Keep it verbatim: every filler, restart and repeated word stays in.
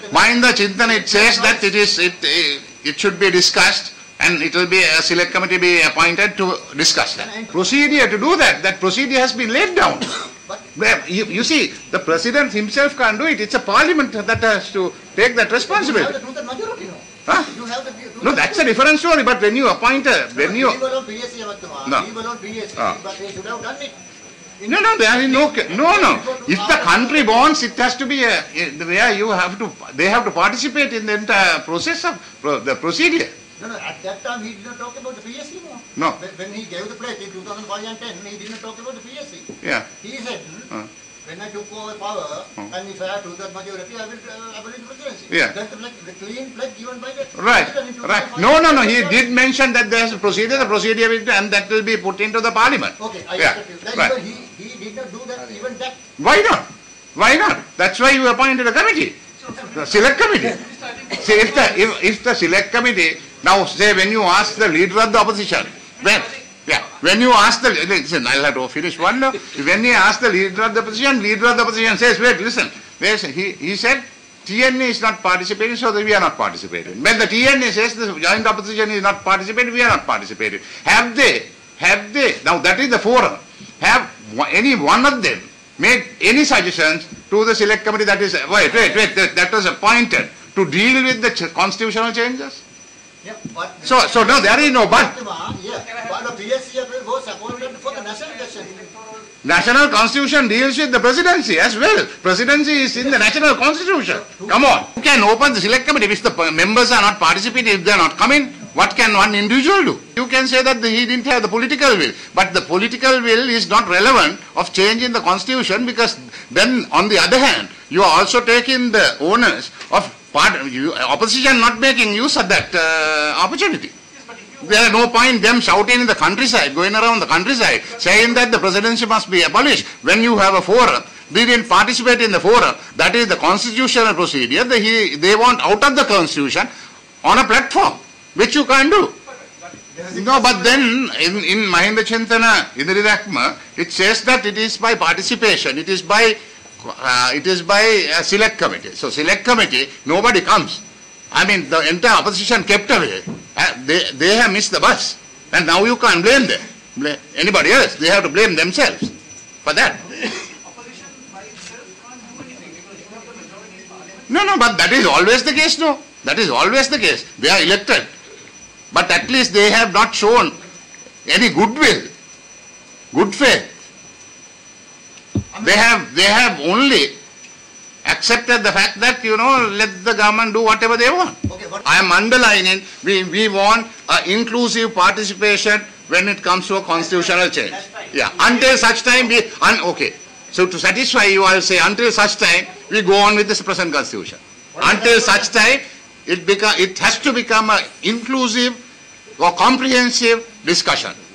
Mahinda Chintana, it says that it is it it should be discussed and it will be a select committee be appointed to discuss that. Procedure to do that, that procedure has been laid down. You, you see, the president himself can't do it. It's a parliament that has to take that responsibility. You have the majority, no? Huh? You have the, you No, that's a different story. But when you appoint a, when you we were on P S C, No. we were on P S C, Ah. but they should have done it. no, no, there is no, no, no. If the country wants, it has to be a, where you have to, they have to participate in the entire process of pro, the procedure. No, no, at that time he did not talk about the P S C, no? No. When, when he gave the pledge in two thousand five and ten, he did not talk about the P S C. Yeah. He said, Uh. when I took over power, Uh. and if I have two-thirds majority, I will uh, abolish the presidency. Yeah. That's the, pledge- the clean pledge given by the Right, president in right. two thousand five. No, no, no. He did mention that there is a procedure. The procedure will, and that will be put into the parliament. Okay, I Yeah, accept you. Then right. even he, he did not do that, even that. Why not? Why not? That's why you appointed a committee, the select committee. See, if the if, if the select committee now say when you ask the leader of the opposition, when yeah, when you ask the listen, I'll have to finish one now. When you ask the leader of the opposition, leader of the opposition says, wait, listen, where's, he he said T N A is not participating, so that we are not participating. When the T N A says the joint opposition is not participating, we are not participating. Have they? Have they? Now that is the forum. Have any one of them made any suggestions to the select committee that is, wait, wait, wait, that, that was appointed to deal with the ch constitutional changes? Yeah, but So, so no, there is no but. Yeah, but the P S C was appointed for the national election. National constitution deals with the presidency as well. Presidency is in the national constitution. Come on. You can open the select committee if the members are not participating, if they are not coming. What can one individual do? You can say that he didn't have the political will, but the political will is not relevant of changing the constitution, because then on the other hand, you are also taking the onus of part, you, opposition not making use of that uh, opportunity. There is no point them shouting in the countryside, going around the countryside, saying that the presidency must be abolished. When you have a forum, they didn't participate in the forum. That is the constitutional procedure. They, he, they want out of the constitution on a platform, which you can't do. No, but then in, in Mahinda Chintana, Idri Rakma, it says that it is by participation. It is by uh, it is by a select committee. So select committee, nobody comes. I mean, the entire opposition kept away. Uh, they, they have missed the bus. And now you can't blame them. Blame anybody else. They have to blame themselves for that. Opposition by itself can't do anything because you have the majority in parliament. No, no, but that is always the case, no. That is always the case. They are elected. But at least they have not shown any goodwill, good faith. They have, they have only accepted the fact that, you know, let the government do whatever they want. Okay, but I am underlining, we, we want uh, inclusive participation when it comes to a constitutional change. Yeah, until such time we, un, okay. So to satisfy you, I will say until such time we go on with this present constitution. Until such time, it become, it has to become an inclusive or comprehensive discussion.